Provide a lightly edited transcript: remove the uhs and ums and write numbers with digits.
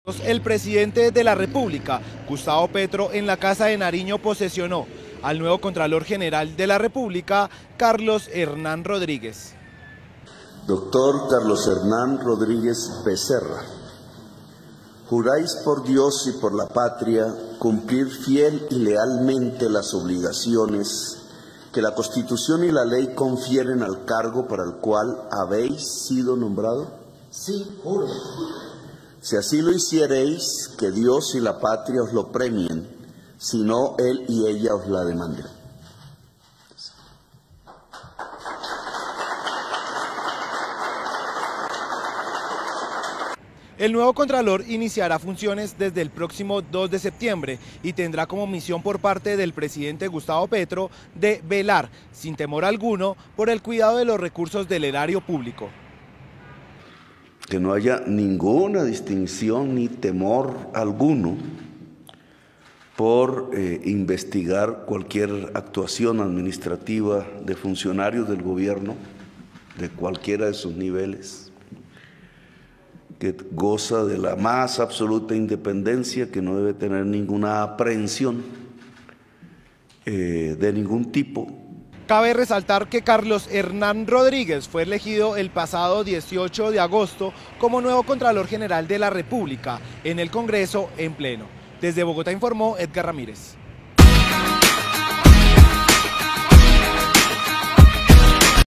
El presidente de la República, Gustavo Petro, en la Casa de Nariño posesionó al nuevo Contralor General de la República, Carlos Hernán Rodríguez. Doctor Carlos Hernán Rodríguez Becerra, juráis por Dios y por la patria cumplir fiel y lealmente las obligaciones que la Constitución y la ley confieren al cargo para el cual habéis sido nombrado. Sí, juro. Si así lo hiciereis, que Dios y la patria os lo premien, si no, él y ella os la demanden. El nuevo Contralor iniciará funciones desde el próximo 2 de septiembre y tendrá como misión por parte del presidente Gustavo Petro de velar, sin temor alguno, por el cuidado de los recursos del erario público. Que no haya ninguna distinción ni temor alguno por investigar cualquier actuación administrativa de funcionarios del gobierno, de cualquiera de sus niveles, que goza de la más absoluta independencia, que no debe tener ninguna aprehensión de ningún tipo. Cabe resaltar que Carlos Hernán Rodríguez fue elegido el pasado 18 de agosto como nuevo Contralor General de la República en el Congreso en pleno. Desde Bogotá informó Edgar Ramírez.